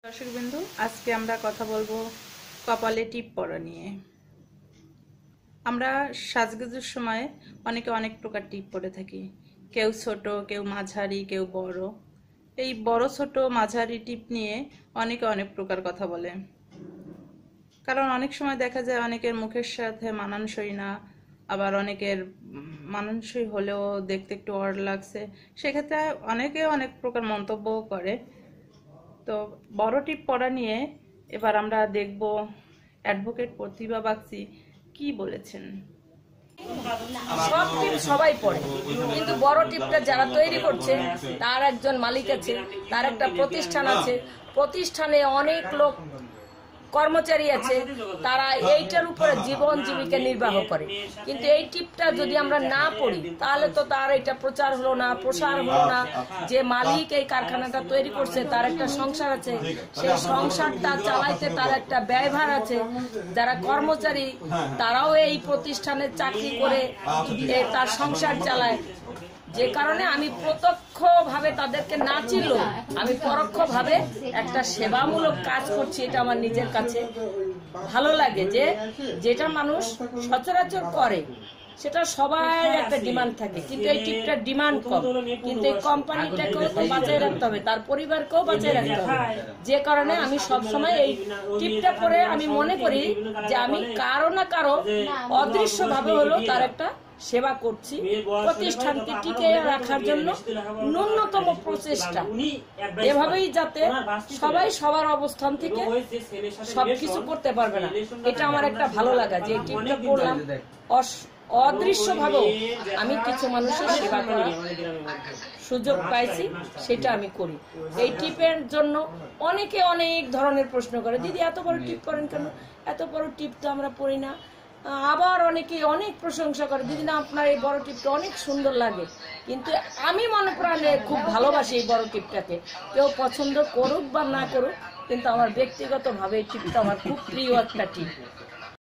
দর্শকবৃন্দু, আজকে আমরা কথা বলবো কপালে টিপ পরা নিয়ে। আমরা সাজগোজের সময় অনেকে অনেক প্রকার টিপ পরে থাকি। কেউ ছোট, কেউ মাঝারি, কেউ বড়। এই বড় ছোট মাঝারি টিপ নিয়ে অনেকে অনেক প্রকার কথা বলে, কারণ অনেক সময় দেখা যায় অনেকের মুখের সাথে মানানসই না, আবার অনেকের মানানসই হলেও দেখতে একটু অড লাগছে, সেক্ষেত্রে অনেকে অনেক প্রকার মন্তব্যও করে। তো বড় টিপ পরা নিয়ে এবার আমরা দেখব অ্যাডভোকেট প্রতিভা বাগচি কি বলেছেন। সব টিপ সবাই পড়ে, কিন্তু বড় টিপটা যারা তৈরি করছে তার একজন মালিক আছে, তার একটা প্রতিষ্ঠান আছে, প্রতিষ্ঠানে অনেক লোক কর্মচারী আছে, তারা এইটার উপরে জীবন জীবিকা নির্বাহ করে। কিন্তু এই টিপটা যদি আমরা না পড়ি তাহলে তো তার এটা প্রচার হলো না, প্রসার হলো না। যে মালিক এই কারখানাটা তৈরি করছে তার একটা সংসার আছে, সেই সংসারটা চালাইতে তার একটা ব্যয়ভার আছে। যারা কর্মচারী তারাও এই প্রতিষ্ঠানে চাকরি করে তার সংসার চালায়। যে কারণে আমি প্রত্যক্ষভাবে তাদেরকে না চিনলেও আমি পরোক্ষভাবে একটা সেবামূলক কাজ করছি। এটা আমার নিজের কাছে ভালো লাগে, যে যেটা মানুষ সচরাচর করে সেটা সবার একটা ডিমান্ড থাকে, কিন্তু এই টিপটার ডিমান্ড কম। কিন্তু এই কোম্পানিটাকেও তো বাঁচিয়ে রাখতে হবে, তার পরিবারকেও বাঁচিয়ে রাখতে হবে। যে কারণে আমি সবসময় এই টিপটা পরে আমি মনে করি যে আমি কারো না কারো অদৃশ্যভাবে হলেও তার একটা সেবা করছি। প্রতিষ্ঠানকে টিকে রাখার জন্য ন্যূনতম প্রচেষ্টা, এভাবেই যাতে সবাই সবার অবস্থান থেকে সবকিছু করতে পারবে না, এটা আমার একটা ভালো লাগা। যে টিপটা পড়লাম অদৃশ্য ভাবেও আমি কিছু মানুষের সেবা করি, সুযোগ পাইছি, সেটা আমি করি। এই টিপের জন্য অনেকে অনেক ধরনের প্রশ্ন করে, দিদি এত বড় টিপ করেন কেন? এত বড় টিপ তো আমরা পড়ি না। আবার অনেকে অনেক প্রশংসা করে, দিদি না আপনার এই বড় টিপটা অনেক সুন্দর লাগে। কিন্তু আমি মনে প্রাণে খুব ভালোবাসি এই বড় টিপটাকে। কেউ পছন্দ করুক বা না করুক, কিন্তু আমার ব্যক্তিগতভাবে এই টিপটা আমার খুব প্রিয় একটা টিপ।